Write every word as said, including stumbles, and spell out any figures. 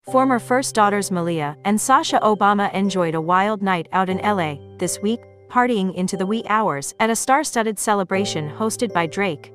Former first daughters Malia and Sasha Obama enjoyed a wild night out in L A this week, partying into the wee hours at a star-studded celebration hosted by Drake.